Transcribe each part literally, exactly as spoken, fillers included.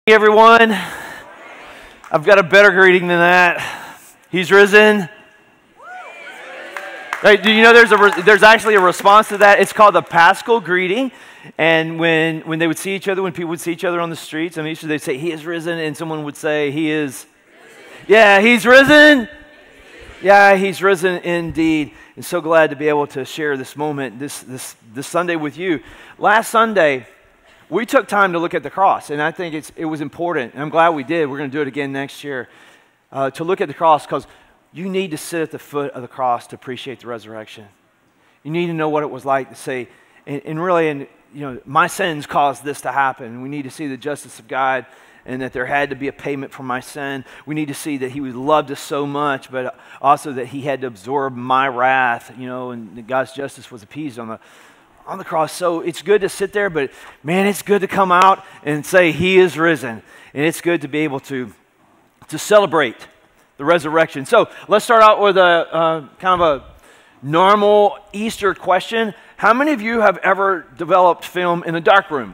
Hey everyone, I've got a better greeting than that. He's risen. Right, do you know there's a there's actually a response to that? It's called the Paschal greeting. And when when they would see each other, when people would see each other on the streets, I mean, they'd say, "He is risen," and someone would say, "He is." Yeah, he's risen. Yeah, he's risen indeed. And so glad to be able to share this moment this this this Sunday with you. Last Sunday, we took time to look at the cross, and I think it's, it was important, and I'm glad we did. We're going to do it again next year, uh, to look at the cross, because you need to sit at the foot of the cross to appreciate the resurrection. You need to know what it was like to say, and, and really, and, you know, my sins caused this to happen. We need to see the justice of God, and that there had to be a payment for my sin. We need to see that He loved us so much, but also that He had to absorb my wrath, you know, and God's justice was appeased on the on the cross. So it's good to sit there, but man, it's good to come out and say He is risen. And it's good to be able to, to celebrate the resurrection. So let's start out with a uh, kind of a normal Easter question. How many of you have ever developed film in a dark room?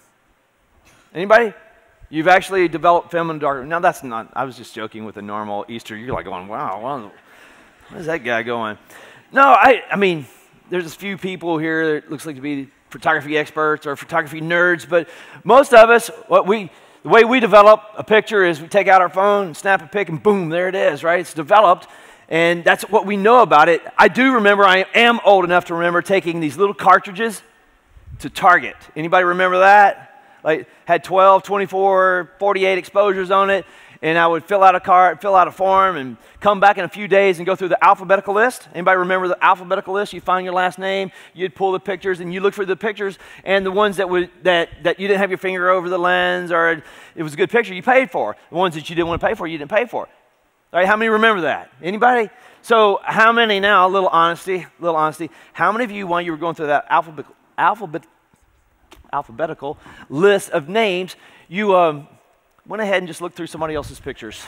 Anybody? You've actually developed film in a dark room. Now that's not, I was just joking with a normal Easter. You're like going, wow, where's that guy going? No, I, I mean, there's a few people here that looks like to be photography experts or photography nerds, but most of us, what we, the way we develop a picture is we take out our phone, snap a pic, and boom, there it is, right? It's developed, and that's what we know about it. I do remember, I am old enough to remember taking these little cartridges to Target. Anybody remember that? Like, had twelve, twenty-four, forty-eight exposures on it, and I would fill out a card, fill out a form, and come back in a few days and go through the alphabetical list. Anybody remember the alphabetical list? You find your last name, you'd pull the pictures, and you look for the pictures, and the ones that would that that you didn't have your finger over the lens, or it was a good picture, you paid for. The ones that you didn't want to pay for, you didn't pay for. All right, how many remember that? Anybody? So how many now? A little honesty, a little honesty. How many of you, while you were going through that alphabet alphabet alphabetical list of names, you um, went ahead and just looked through somebody else's pictures?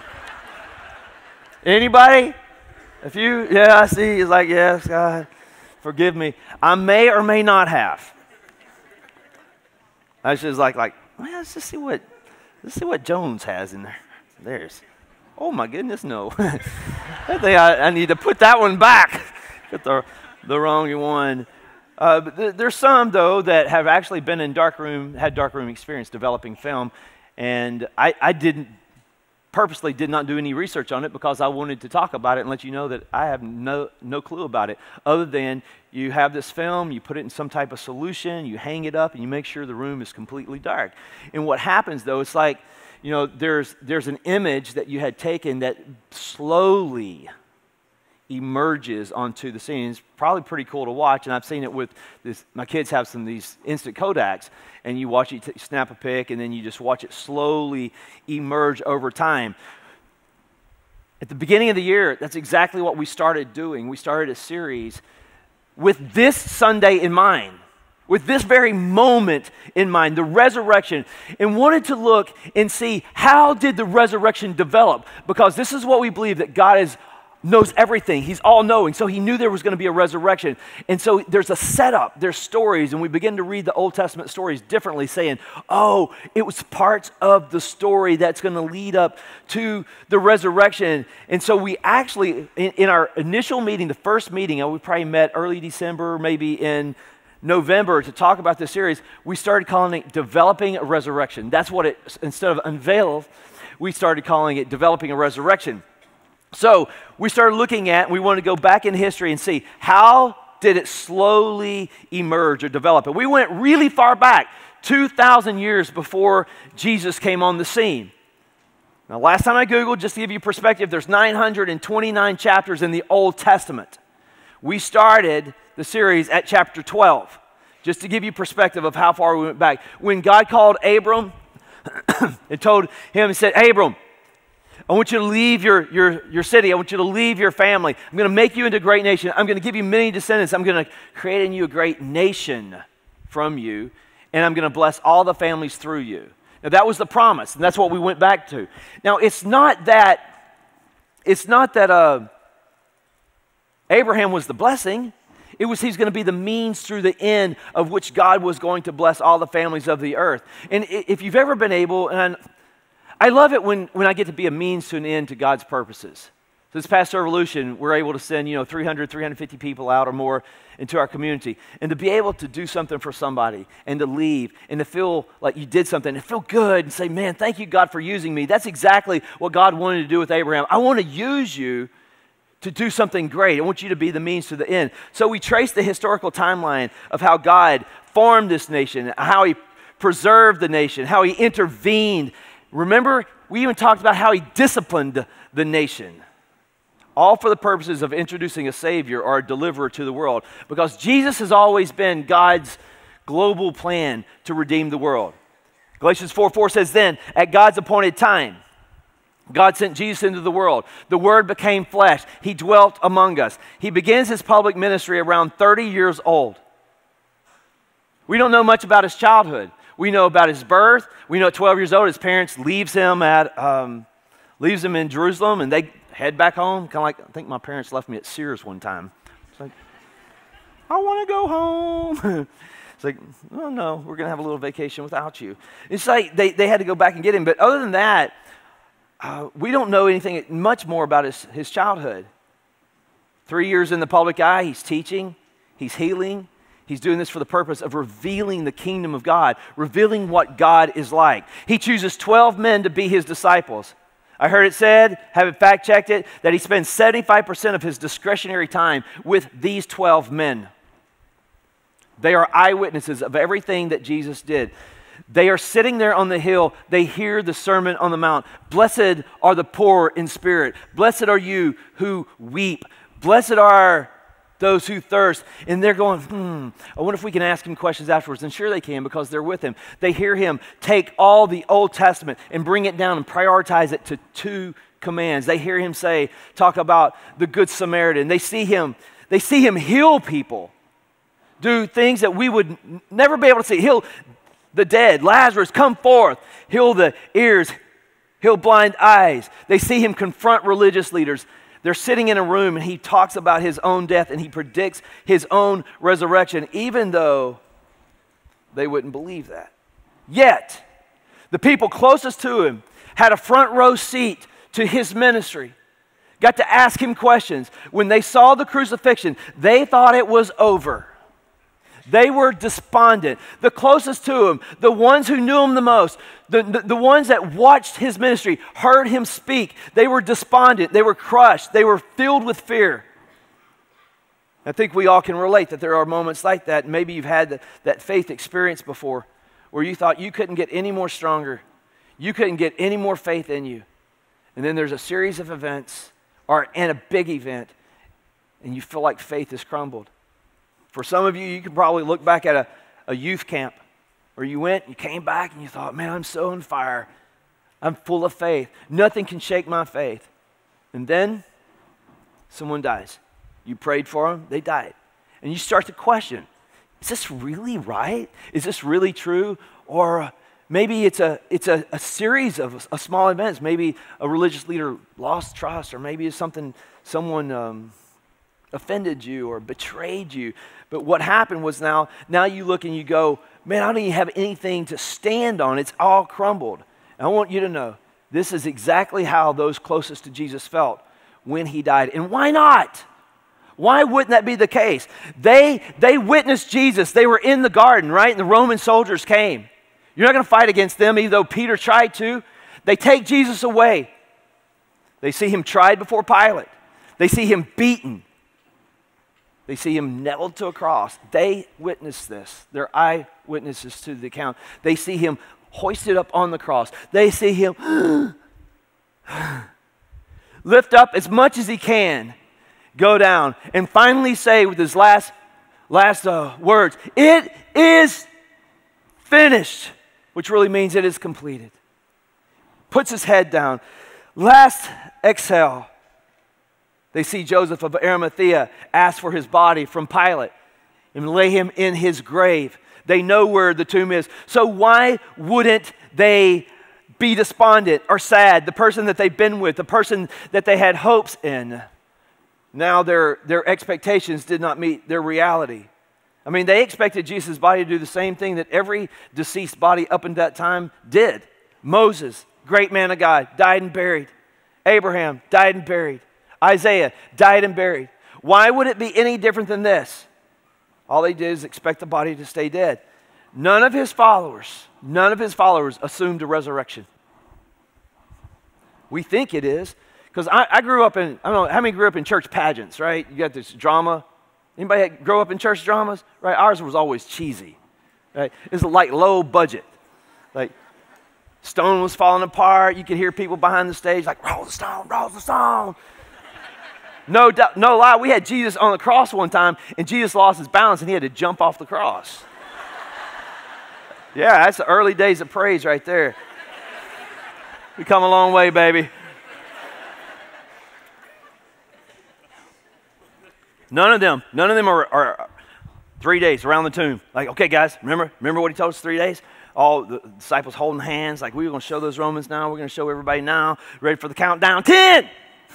Anybody? A few? Yeah, I see. It's like, yes, God, forgive me. I may or may not have. I was just like, like, well, let's just see what, let's see what Jones has in there. There's, oh my goodness, no. I think I, I need to put that one back. Get the the wrong one. Uh, but th there's some though that have actually been in darkroom, had darkroom experience developing film, and I, I didn't. purposely did not do any research on it because I wanted to talk about it and let you know that I have no, no clue about it, other than you have this film, you put it in some type of solution, you hang it up, and you make sure the room is completely dark. And what happens, though, it's like, you know, there's, there's an image that you had taken that slowly emerges onto the scene. It's probably pretty cool to watch, and I've seen it with this. My kids have some of these instant Kodaks, and you watch it, snap a pic, and then you just watch it slowly emerge over time. At the beginning of the year, that's exactly what we started doing. We started a series with this Sunday in mind, with this very moment in mind, the resurrection, and wanted to look and see how did the resurrection develop, because this is what we believe, that God is knows everything. He's all-knowing. So He knew there was going to be a resurrection. And so there's a setup. There's stories. And we begin to read the Old Testament stories differently, saying, oh, it was parts of the story that's going to lead up to the resurrection. And so we actually, in, in our initial meeting, the first meeting, we probably met early December, maybe in November, to talk about this series, we started calling it Developing a Resurrection. That's what it, instead of unveil, we started calling it Developing a Resurrection. So we started looking at, we wanted to go back in history and see how did it slowly emerge or develop. And we went really far back, two thousand years before Jesus came on the scene. Now, last time I Googled, just to give you perspective, there's nine hundred twenty-nine chapters in the Old Testament. We started the series at chapter twelve, just to give you perspective of how far we went back. When God called Abram and told him, He said, Abram, I want you to leave your, your, your city. I want you to leave your family. I'm going to make you into a great nation. I'm going to give you many descendants. I'm going to create in you a great nation from you, and I'm going to bless all the families through you. Now, that was the promise, and that's what we went back to. Now, it's not that, it's not that uh, Abraham was the blessing. It was he's going to be the means through the end of which God was going to bless all the families of the earth. And if you've ever been able, and I love it when, when I get to be a means to an end to God's purposes. So this past Revolution, we're able to send, you know, three hundred, three hundred fifty people out or more into our community. And to be able to do something for somebody and to leave and to feel like you did something and feel good and say, man, thank you, God, for using me. That's exactly what God wanted to do with Abraham. I want to use you to do something great. I want you to be the means to the end. So we trace the historical timeline of how God formed this nation, how he preserved the nation, how he intervened. Remember, we even talked about how he disciplined the nation. All for the purposes of introducing a Savior or a deliverer to the world. Because Jesus has always been God's global plan to redeem the world. Galatians four four says, then, at God's appointed time, God sent Jesus into the world. The Word became flesh. He dwelt among us. He begins his public ministry around thirty years old. We don't know much about his childhood. We know about his birth. We know at twelve years old, his parents leaves him at um, leaves him in Jerusalem, and they head back home. Kind of like, I think my parents left me at Sears one time. It's like, I want to go home. It's like, oh no, we're going to have a little vacation without you. It's like they, they had to go back and get him. But other than that, uh, we don't know anything much more about his, his childhood. Three years in the public eye, he's teaching, he's healing. He's doing this for the purpose of revealing the kingdom of God, revealing what God is like. He chooses twelve men to be his disciples. I heard it said, haven't fact-checked it, that he spends seventy-five percent of his discretionary time with these twelve men. They are eyewitnesses of everything that Jesus did. They are sitting there on the hill. They hear the Sermon on the Mount. Blessed are the poor in spirit. Blessed are you who weep. Blessed are those who thirst. And they're going, hmm, I wonder if we can ask him questions afterwards. And sure they can, because they're with him. They hear him take all the Old Testament and bring it down and prioritize it to two commands. They hear him say, talk about the Good Samaritan. They see him, they see him heal people. Do things that we would never be able to see. Heal the dead. Lazarus, come forth. Heal the ears. Heal blind eyes. They see him confront religious leaders. They're sitting in a room and he talks about his own death and he predicts his own resurrection, even though they wouldn't believe that. Yet, the people closest to him had a front row seat to his ministry, got to ask him questions. When they saw the crucifixion, they thought it was over. They were despondent. The closest to him, the ones who knew him the most, the, the, the ones that watched his ministry, heard him speak, they were despondent. They were crushed. They were filled with fear. I think we all can relate that there are moments like that. Maybe you've had the, that faith experience before where you thought you couldn't get any more stronger. You couldn't get any more faith in you. And then there's a series of events or and a big event and you feel like faith has crumbled. For some of you, you can probably look back at a, a youth camp where you went, you came back, and you thought, man, I'm so on fire. I'm full of faith. Nothing can shake my faith. And then someone dies. You prayed for them, they died. And you start to question, is this really right? Is this really true? Or maybe it's a, it's a, a series of a small events. Maybe a religious leader lost trust, or maybe it's something, someone um, offended you or betrayed you. But what happened was now, now you look and you go, man, I don't even have anything to stand on. It's all crumbled. And I want you to know, this is exactly how those closest to Jesus felt when he died. And why not? Why wouldn't that be the case? They, they witnessed Jesus. They were in the garden, right? And the Roman soldiers came. You're not going to fight against them, even though Peter tried to. They take Jesus away. They see him tried before Pilate. They see him beaten. They see him nailed to a cross. They witness this. They're eyewitnesses to the account. They see him hoisted up on the cross. They see him lift up as much as he can, go down, and finally say with his last, last uh, words, "It is finished," which really means it is completed. Puts his head down. Last exhale. They see Joseph of Arimathea ask for his body from Pilate and lay him in his grave. They know where the tomb is. So why wouldn't they be despondent or sad? The person that they've been with, the person that they had hopes in. now their, their expectations did not meet their reality. I mean, they expected Jesus' body to do the same thing that every deceased body up until that time did. Moses, great man of God, died and buried. Abraham died and buried. Isaiah died and buried. Why would it be any different than this? All they did is expect the body to stay dead. None of his followers, none of his followers assumed a resurrection. We think it is. Because I, I grew up in, I don't know, how many grew up in church pageants, right? You got this drama. Anybody grow up in church dramas? Right? Ours was always cheesy. Right? It's like low budget. Like, stone was falling apart. You could hear people behind the stage like, roll the stone, roll the stone. No, no lie, we had Jesus on the cross one time, and Jesus lost his balance, and he had to jump off the cross. Yeah, that's the early days of praise right there. We come a long way, baby. None of them, none of them are, are three days around the tomb. Like, okay, guys, remember, remember what he told us three days? All the disciples holding hands, like, we were going to show those Romans now. We're going to show everybody now. Ready for the countdown? Ten!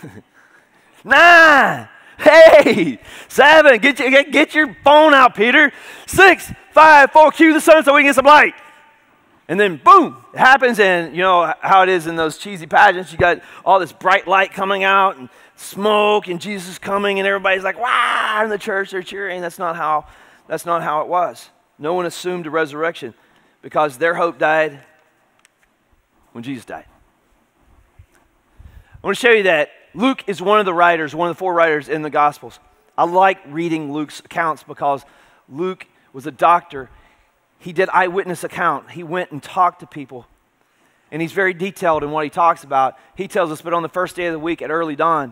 Nine, eight, seven, get your, get, get your phone out, Peter. Six, five, four, cue the sun so we can get some light. And then boom, it happens, and you know how it is in those cheesy pageants. You got all this bright light coming out and smoke, and Jesus is coming, and everybody's like, wow, in the church they're cheering. That's not how, that's not how it was. No one assumed a resurrection because their hope died when Jesus died. I want to show you that Luke is one of the writers, one of the four writers in the Gospels. I like reading Luke's accounts because Luke was a doctor. He did eyewitness account. He went and talked to people. And he's very detailed in what he talks about. He tells us, but on the first day of the week at early dawn,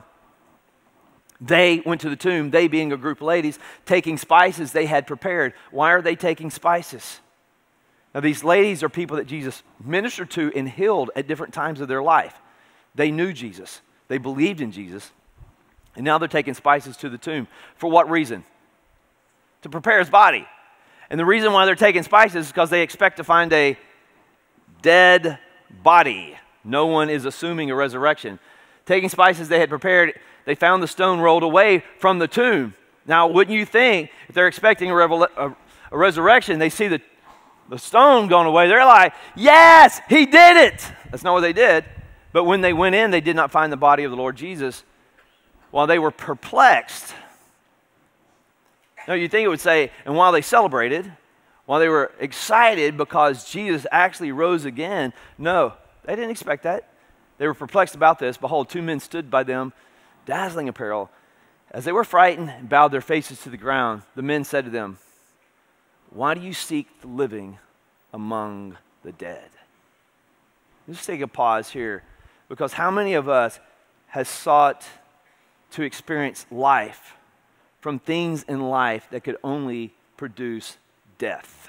they went to the tomb, they being a group of ladies, taking spices they had prepared. Why are they taking spices? Now, these ladies are people that Jesus ministered to and healed at different times of their life. They knew Jesus. They believed in Jesus. And now they're taking spices to the tomb. For what reason? To prepare his body. And the reason why they're taking spices is because they expect to find a dead body. No one is assuming a resurrection. Taking spices they had prepared, they found the stone rolled away from the tomb. Now, wouldn't you think, if they're expecting a, revela- a, a resurrection, they see the, the stone going away, they're like, yes, he did it. That's not what they did. But when they went in, they did not find the body of the Lord Jesus. While they were perplexed. Now, you'd think it would say, and while they celebrated, while they were excited because Jesus actually rose again. No, they didn't expect that. They were perplexed about this. Behold, two men stood by them, dazzling apparel. As they were frightened and bowed their faces to the ground, the men said to them, why do you seek the living among the dead? Let's take a pause here. Because how many of us has sought to experience life from things in life that could only produce death?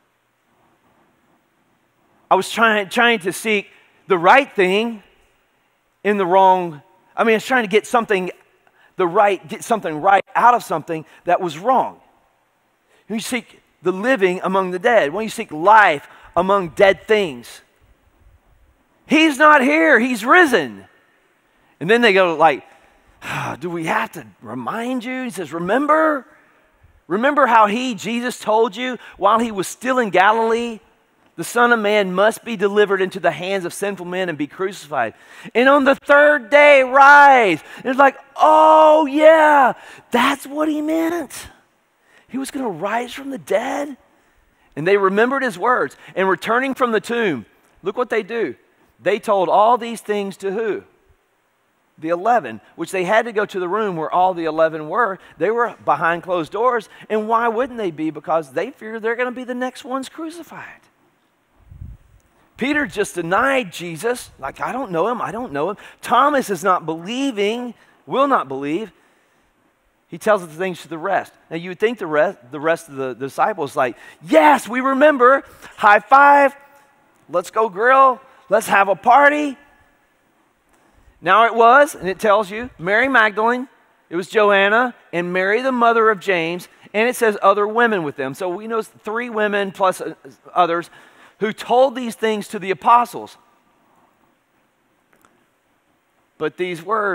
I was trying, trying to seek the right thing in the wrong. I mean, I was trying to get something, the right, get something right out of something that was wrong. When you seek the living among the dead, when you seek life among dead things, he's not here. He's risen. And then they go like, oh, do we have to remind you? He says, remember? Remember how he, Jesus, told you while he was still in Galilee, the Son of Man must be delivered into the hands of sinful men and be crucified. And on the third day, rise. And it's like, oh, yeah, that's what he meant. He was going to rise from the dead. And they remembered his words. And returning from the tomb, look what they do. They told all these things to who? The eleven, which they had to go to the room where all the eleven were. They were behind closed doors. And why wouldn't they be? Because they fear they're going to be the next ones crucified. Peter just denied Jesus. Like, I don't know him. I don't know him. Thomas is not believing, will not believe. He tells the things to the rest. Now, you would think the rest, the rest of the, the disciples like, yes, we remember. High five. Let's go grill. Let's have a party. Now it was, and it tells you, Mary Magdalene, it was Joanna, and Mary the mother of James, and it says other women with them. So we know three women plus others who told these things to the apostles. But these words,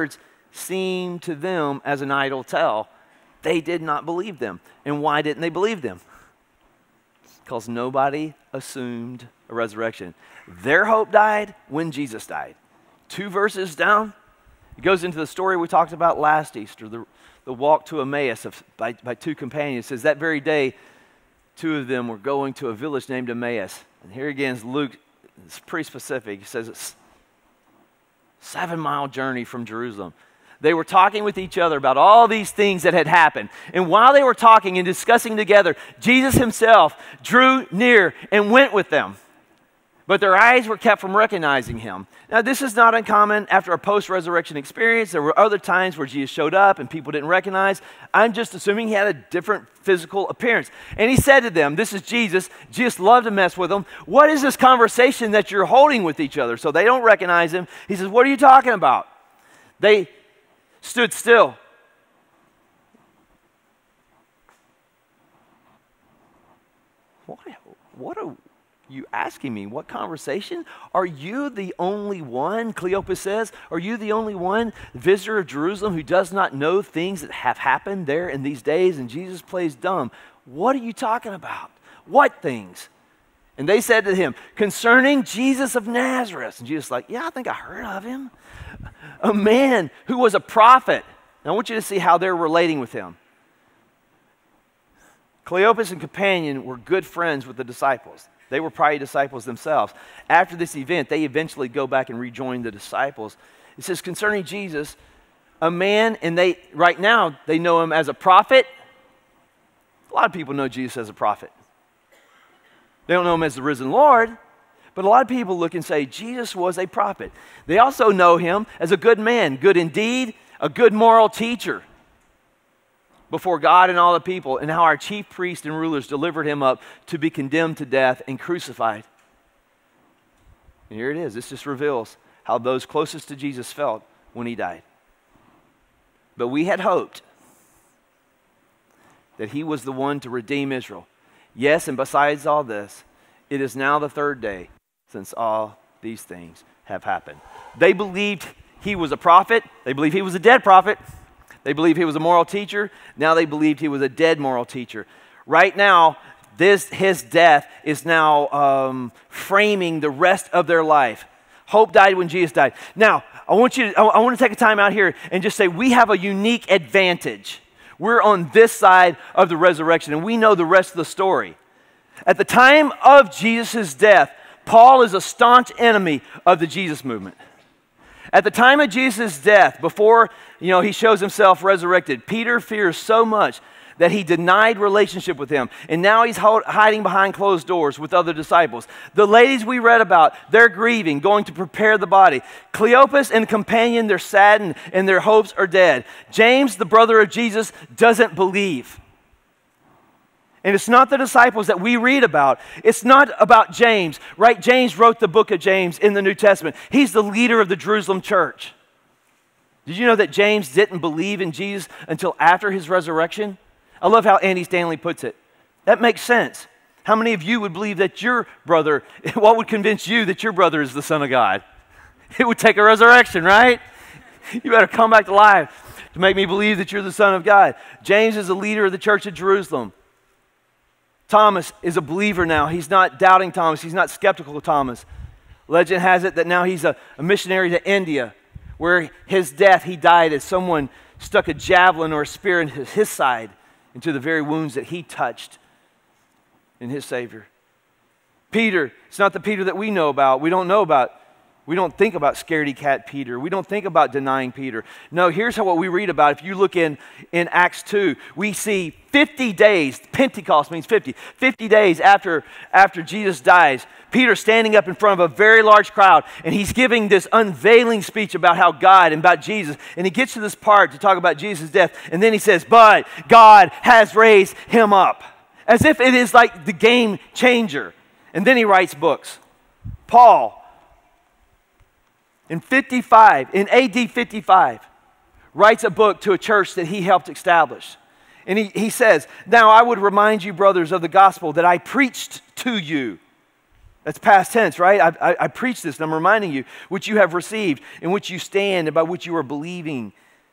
seemed to them as an idle tale, they did not believe them. And why didn't they believe them? Because nobody assumed a resurrection. Their hope died when Jesus died. Two verses down, it goes into the story we talked about last Easter, the, the walk to Emmaus of, by, by two companions. It says that very day, two of them were going to a village named Emmaus. And here again is Luke, it's pretty specific. He says it's a seven-mile journey from Jerusalem. They were talking with each other about all these things that had happened. And while they were talking and discussing together, Jesus himself drew near and went with them. But their eyes were kept from recognizing him. Now, this is not uncommon after a post-resurrection experience. There were other times where Jesus showed up and people didn't recognize. I'm just assuming he had a different physical appearance. And he said to them, this is Jesus. Jesus loved to mess with them. What is this conversation that you're holding with each other? So they don't recognize him. He says, what are you talking about? They stood still. What, what are you asking me? What conversation? Are you the only one, Cleopas says, are you the only one visitor of Jerusalem who does not know things that have happened there in these days? And Jesus plays dumb. What are you talking about? What things? And they said to him, concerning Jesus of Nazareth. And Jesus like, yeah, I think I heard of him. A man who was a prophet. Now I want you to see how they're relating with him. Cleopas and companion were good friends with the disciples. They were probably disciples themselves. After this event, they eventually go back and rejoin the disciples. It says, concerning Jesus, a man, and they right now, they know him as a prophet. A lot of people know Jesus as a prophet. They don't know him as the risen Lord, but a lot of people look and say, Jesus was a prophet. They also know him as a good man, good indeed, a good moral teacher before God and all the people, and how our chief priests and rulers delivered him up to be condemned to death and crucified. And here it is. This just reveals how those closest to Jesus felt when he died. But we had hoped that he was the one to redeem Israel. Yes, and besides all this, it is now the third day since all these things have happened. They believed he was a prophet. They believed he was a dead prophet. They believed he was a moral teacher. Now they believed he was a dead moral teacher. Right now, this his death is now um, framing the rest of their life. Hope died when Jesus died. Now, I want you to, I, I want to take a time out here and just say we have a unique advantage. We're on this side of the resurrection, and we know the rest of the story. At the time of Jesus' death, Paul is a staunch enemy of the Jesus movement. At the time of Jesus' death, before you know he shows himself resurrected, Peter fears so much that he denied relationship with him. And now he's hiding behind closed doors with other disciples. The ladies we read about, they're grieving, going to prepare the body. Cleopas and companion, they're saddened and their hopes are dead. James, the brother of Jesus, doesn't believe. And it's not the disciples that we read about. It's not about James, right? James wrote the book of James in the New Testament. He's the leader of the Jerusalem church. Did you know that James didn't believe in Jesus until after his resurrection? I love how Andy Stanley puts it. That makes sense. How many of you would believe that your brother, what would convince you that your brother is the Son of God? It would take a resurrection, right? You better come back to life to make me believe that you're the Son of God. James is the leader of the church at Jerusalem. Thomas is a believer now. He's not doubting Thomas. He's not skeptical of Thomas. Legend has it that now he's a, a missionary to India, where his death, he died as someone stuck a javelin or a spear in his, his side into the very wounds that he touched in his Savior. Peter, it's not the Peter that we know about. We don't know about, we don't think about scaredy cat Peter. We don't think about denying Peter. No, here's how what we read about. If you look in, in Acts two, we see fifty days, Pentecost means fifty, fifty days after, after Jesus dies, Peter standing up in front of a very large crowd, and he's giving this unveiling speech about how God and about Jesus, and he gets to this part to talk about Jesus' death, and then he says, but God has raised him up, as if it is like the game changer. And then he writes books. Paul, in fifty-five, in A D fifty-five, writes a book to a church that he helped establish. And he, he says, now I would remind you, brothers, of the gospel that I preached to you. That's past tense, right? I, I, I preached this, and I'm reminding you, which you have received, in which you stand, and by which you are believing,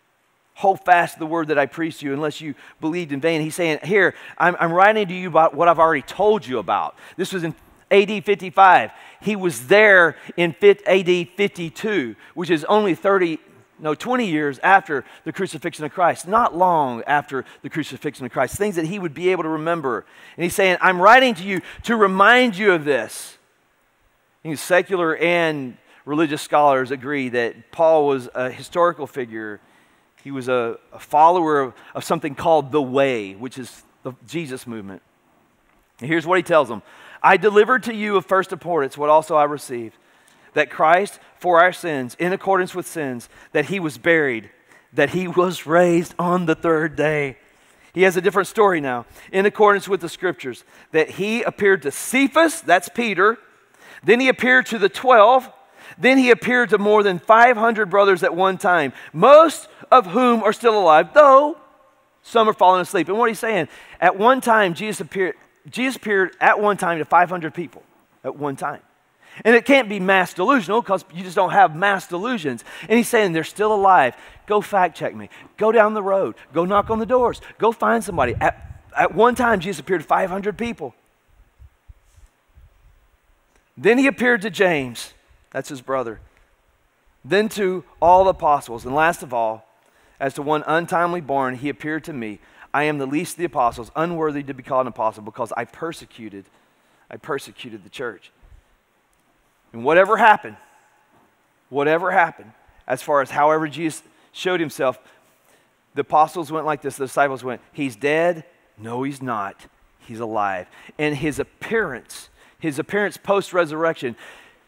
hold fast to the word that I preached to you unless you believed in vain. He's saying, here, I'm, I'm writing to you about what I've already told you about. This was in A D fifty-five. He was there in A D fifty-two, which is only thirty, no, twenty years after the crucifixion of Christ. Not long after the crucifixion of Christ. Things that he would be able to remember. And he's saying, I'm writing to you to remind you of this. And secular and religious scholars agree that Paul was a historical figure. He was a, a follower of, of something called the Way, which is the Jesus movement. And here's what he tells them. I delivered to you of first importance what also I received, that Christ, for our sins, in accordance with sins, that he was buried, that he was raised on the third day. He has a different story now. In accordance with the scriptures, that he appeared to Cephas, that's Peter, then he appeared to the twelve, then he appeared to more than five hundred brothers at one time, most of whom are still alive, though some are falling asleep. And what he's saying, at one time, Jesus appeared, Jesus appeared at one time to five hundred people at one time. And it can't be mass delusional because you just don't have mass delusions. And he's saying they're still alive. Go fact check me. Go down the road. Go knock on the doors. Go find somebody. At, at one time, Jesus appeared to five hundred people. Then he appeared to James. That's his brother. Then to all the apostles. And last of all, as to one untimely born, he appeared to me. I am the least of the apostles, unworthy to be called an apostle, because I persecuted, I persecuted the church. And whatever happened, whatever happened, as far as however Jesus showed himself, the apostles went like this, the disciples went, he's dead? No, he's not. He's alive. And his appearance, his appearance post-resurrection,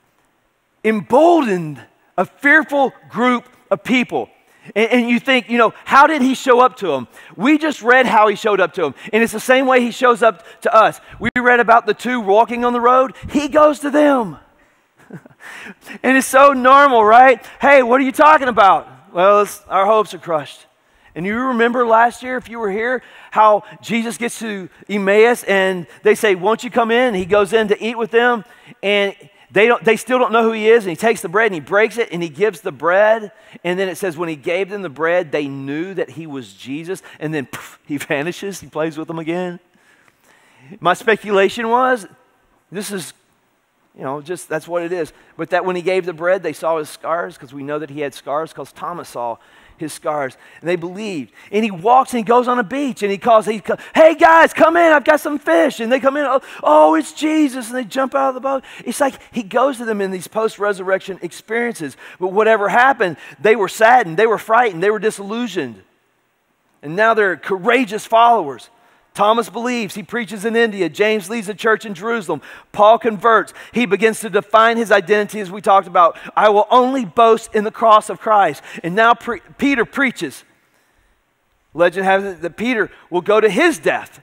emboldened a fearful group of people. And, and you think, you know, how did he show up to them? We just read how he showed up to them. And it's the same way he shows up to us. We read about the two walking on the road. He goes to them. And it's so normal, right? Hey, what are you talking about? Well, it's, our hopes are crushed. And you remember last year, if you were here, how Jesus gets to Emmaus and they say, won't you come in? And he goes in to eat with them. And They don't. They still don't know who he is, and he takes the bread and he breaks it and he gives the bread. And then it says when he gave them the bread, they knew that he was Jesus. And then poof, he vanishes. He plays with them again. My speculation was, this is, you know, just that's what it is. But that when he gave the bread, they saw his scars, because we know that he had scars because Thomas saw his scars, and they believed. And he walks and he goes on a beach and he calls, he calls, hey guys, come in, I've got some fish. And they come in, oh, oh, it's Jesus. And they jump out of the boat. It's like he goes to them in these post-resurrection experiences. But whatever happened, they were saddened, they were frightened, they were disillusioned. And now they're courageous followers. Thomas believes. He preaches in India. James leads a church in Jerusalem. Paul converts. He begins to define his identity, as we talked about. I will only boast in the cross of Christ. And now pre- Peter preaches. Legend has it that Peter will go to his death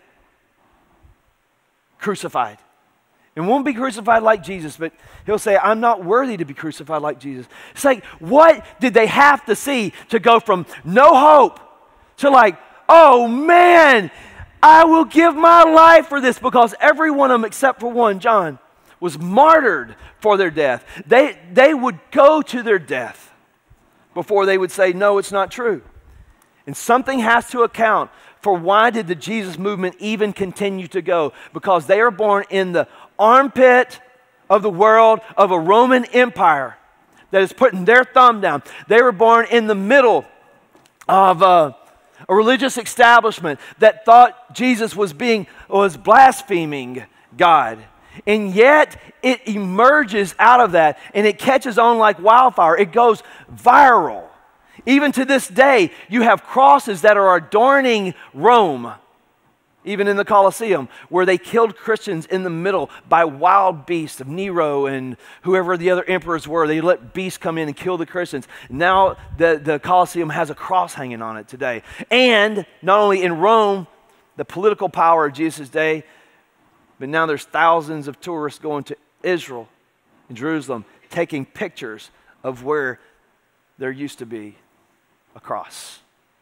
crucified. And won't be crucified like Jesus, but he'll say, I'm not worthy to be crucified like Jesus. It's like, what did they have to see to go from no hope to like, oh man, I will give my life for this, because every one of them except for one, John, was martyred for their death. They, they would go to their death before they would say, no, it's not true. And something has to account for why did the Jesus movement even continue to go? Because they are born in the armpit of the world of a Roman Empire that is putting their thumb down. They were born in the middle of uh, a religious establishment that thought Jesus was being was blaspheming God. And yet it emerges out of that and it catches on like wildfire. It goes viral. Even to this day, you have crosses that are adorning Rome, even in the Colosseum, where they killed Christians in the middle by wild beasts of Nero and whoever the other emperors were. They let beasts come in and kill the Christians. Now the, the Colosseum has a cross hanging on it today. And not only in Rome, the political power of Jesus' day, but now there's thousands of tourists going to Israel and Jerusalem, taking pictures of where there used to be a cross.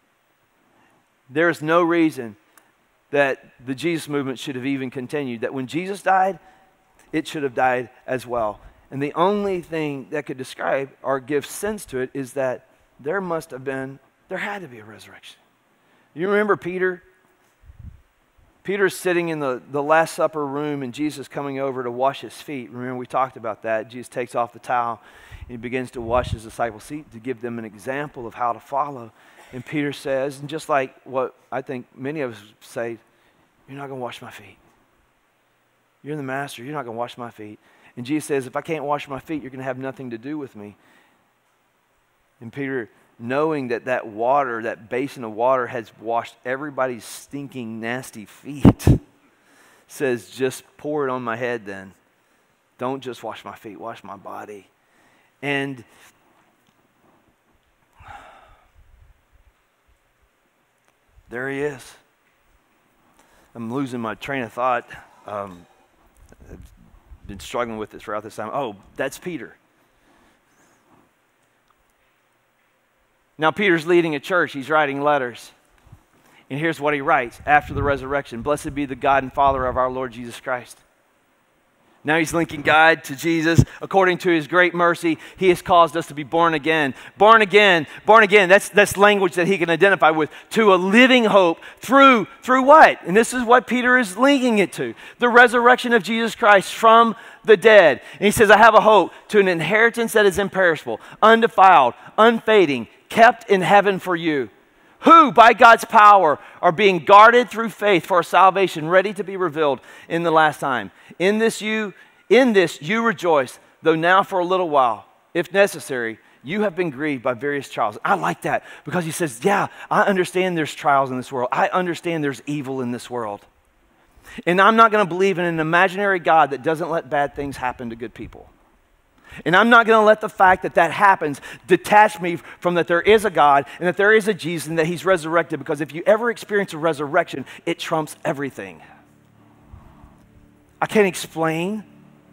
There is no reason that the Jesus movement should have even continued. That when Jesus died, it should have died as well. And the only thing that could describe or give sense to it is that there must have been There had to be a resurrection. You remember Peter? Peter's sitting in the, the Last Supper room and Jesus coming over to wash his feet. Remember, we talked about that. Jesus takes off the towel and he begins to wash his disciples' feet to give them an example of how to follow. And Peter says, and just like what I think many of us say, you're not going to wash my feet. You're the master. You're not going to wash my feet. And Jesus says, if I can't wash my feet, you're going to have nothing to do with me. And Peter, knowing that that water, that basin of water has washed everybody's stinking, nasty feet, says, just pour it on my head then. Don't just wash my feet, wash my body. And there he is. I'm losing my train of thought. Um, I've been struggling with this throughout this time. Oh, that's Peter. Now, Peter's leading a church. He's writing letters. And here's what he writes after the resurrection. Blessed be the God and Father of our Lord Jesus Christ. Now he's linking God to Jesus. According to his great mercy, he has caused us to be born again. Born again, born again, that's, that's language that he can identify with. To a living hope through, through what? And this is what Peter is linking it to. The resurrection of Jesus Christ from the dead. And he says, I have a hope to an inheritance that is imperishable, undefiled, unfading, kept in heaven for you, who by God's power are being guarded through faith for salvation, ready to be revealed in the last time. In this you, in this you rejoice, though now for a little while, if necessary, you have been grieved by various trials. I like that because he says, yeah, I understand there's trials in this world. I understand there's evil in this world. And I'm not going to believe in an imaginary God that doesn't let bad things happen to good people. And I'm not going to let the fact that that happens detach me from that there is a God and that there is a Jesus and that he's resurrected, because if you ever experience a resurrection, it trumps everything. I can't explain.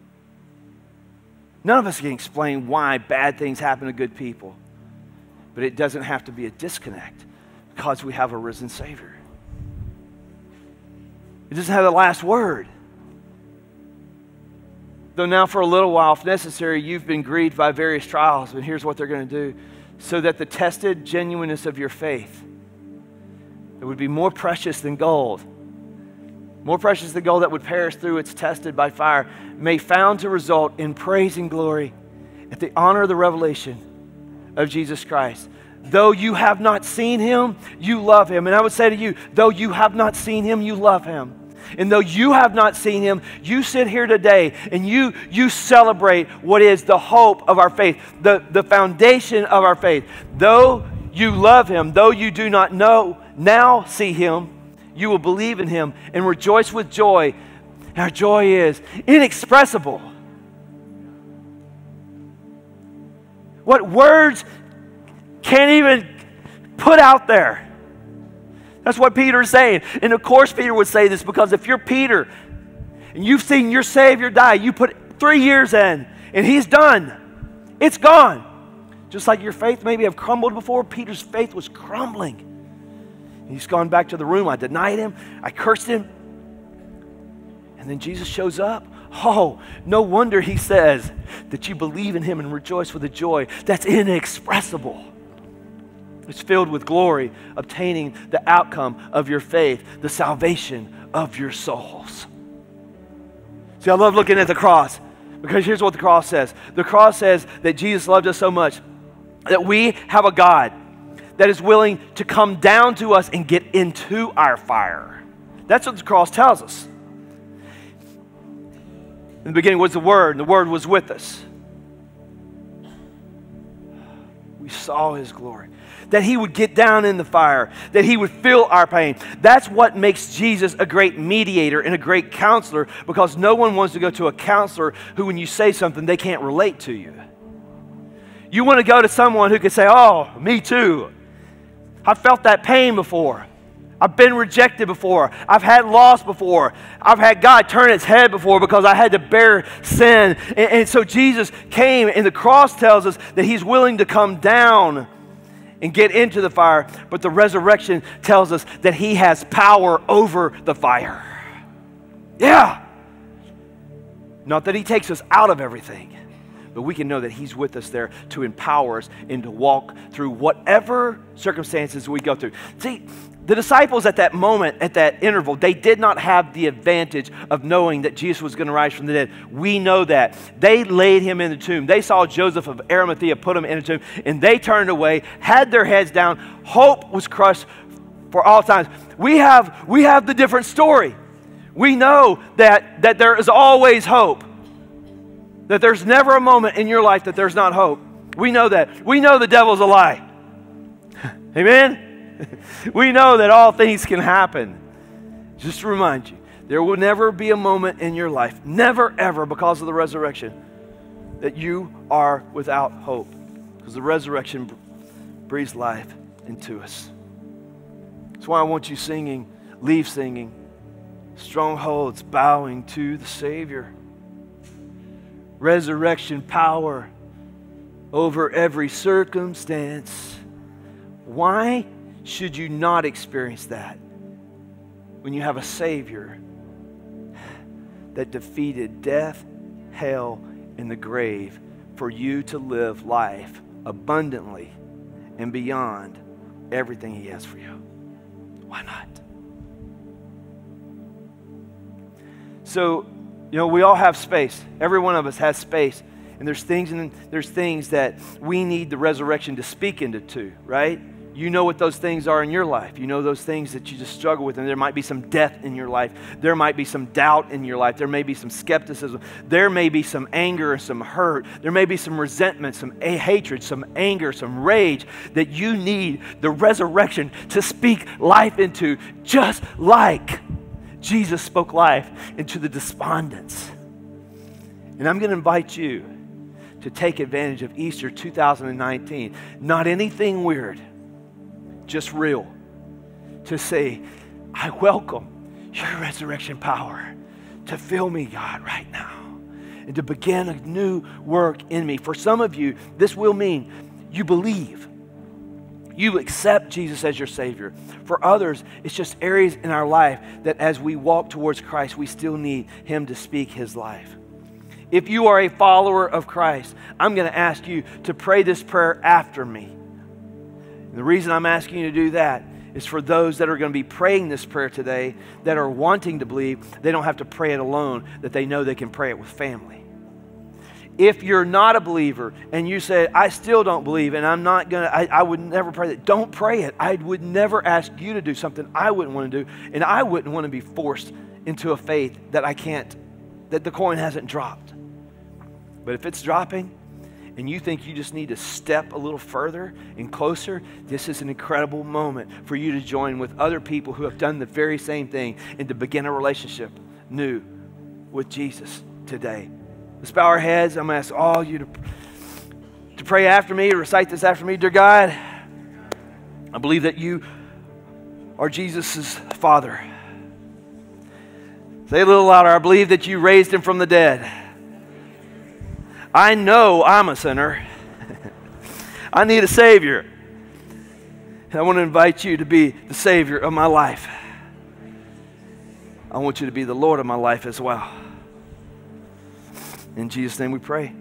None of us can explain why bad things happen to good people. But it doesn't have to be a disconnect because we have a risen Savior. It doesn't have the last word. Though now for a little while, if necessary, you've been grieved by various trials. But here's what they're going to do. So that the tested genuineness of your faith, it would be more precious than gold, more precious than gold that would perish through its tested by fire, may found to result in praise and glory at the honor of the revelation of Jesus Christ. Though you have not seen him, you love him. And I would say to you, though you have not seen him, you love him. And though you have not seen him, you sit here today and you, you celebrate what is the hope of our faith, the, the foundation of our faith. Though you love him, though you do not know, now see him, you will believe in him and rejoice with joy. And our joy is inexpressible. What words can't even put out there. That's what Peter is saying. And of course Peter would say this because if you're Peter and you've seen your Savior die, you put three years in and he's done. It's gone. Just like your faith maybe have crumbled before, Peter's faith was crumbling. He's gone back to the room. I denied him. I cursed him. And then Jesus shows up. Oh, no wonder he says that you believe in him and rejoice with a joy that's inexpressible. It's filled with glory, obtaining the outcome of your faith, the salvation of your souls. See, I love looking at the cross because here's what the cross says. The cross says that Jesus loved us so much that we have a God that is willing to come down to us and get into our fire. That's what the cross tells us. In the beginning was the Word, and the Word was with us. We saw his glory. That he would get down in the fire, that he would feel our pain. That's what makes Jesus a great mediator and a great counselor, because no one wants to go to a counselor who, when you say something, they can't relate to you. You want to go to someone who can say, oh, me too. I've felt that pain before. I've been rejected before. I've had loss before. I've had God turn its head before because I had to bear sin. And, and so Jesus came, and the cross tells us that he's willing to come down and get into the fire. But the resurrection tells us that he has power over the fire. Yeah. Not that he takes us out of everything, but we can know that he's with us there to empower us and to walk through whatever circumstances we go through. See, the disciples at that moment, at that interval, they did not have the advantage of knowing that Jesus was going to rise from the dead. We know that. They laid him in the tomb. They saw Joseph of Arimathea put him in a tomb, and they turned away, had their heads down. Hope was crushed for all times. We have, we have the different story. We know that, that there is always hope, that there's never a moment in your life that there's not hope. We know that. We know the devil's a lie. Amen? We know that all things can happen. Just to remind you, there will never be a moment in your life, never ever, because of the resurrection, that you are without hope. Because the resurrection breathes life into us. That's why I want you singing, leave singing, strongholds bowing to the Savior. Resurrection power over every circumstance. Why should you not experience that when you have a Savior that defeated death, hell, and the grave for you to live life abundantly and beyond everything he has for you? Why not? So, you know, we all have space. Every one of us has space. And there's things and there's things that we need the resurrection to speak into too, right? You know what those things are in your life. You know those things that you just struggle with, and there might be some death in your life. There might be some doubt in your life. There may be some skepticism. There may be some anger and some hurt. There may be some resentment, some a- hatred, some anger, some rage that you need the resurrection to speak life into, just like Jesus spoke life into the despondents. And I'm going to invite you to take advantage of Easter two thousand nineteen. Not anything weird, just real. To say, I welcome your resurrection power to fill me, God, right now. And to begin a new work in me. For some of you, this will mean you believe. You accept Jesus as your Savior. For others, it's just areas in our life that as we walk towards Christ, we still need him to speak his life. If you are a follower of Christ, I'm going to ask you to pray this prayer after me. And the reason I'm asking you to do that is for those that are going to be praying this prayer today, that are wanting to believe, they don't have to pray it alone, that they know they can pray it with family. If you're not a believer and you say, I still don't believe and I'm not going to, I would never pray that, don't pray it. I would never ask you to do something I wouldn't want to do, and I wouldn't want to be forced into a faith that I can't, that the coin hasn't dropped. But if it's dropping and you think you just need to step a little further and closer, this is an incredible moment for you to join with other people who have done the very same thing and to begin a relationship new with Jesus today. Let's bow our heads. I'm going to ask all you to, to pray after me, to recite this after me. Dear God, I believe that you are Jesus' Father. Say it a little louder. I believe that you raised him from the dead. I know I'm a sinner. I need a Savior. And I want to invite you to be the Savior of my life. I want you to be the Lord of my life as well. In Jesus' name we pray.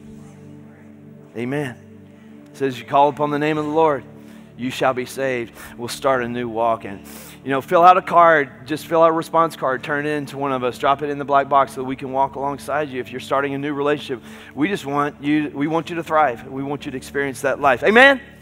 Amen. It says, you call upon the name of the Lord, you shall be saved. We'll start a new walk. And, you know, fill out a card. Just fill out a response card. Turn it in to one of us. Drop it in the black box so that we can walk alongside you. If you're starting a new relationship, we just want you, we want you to thrive. We want you to experience that life. Amen?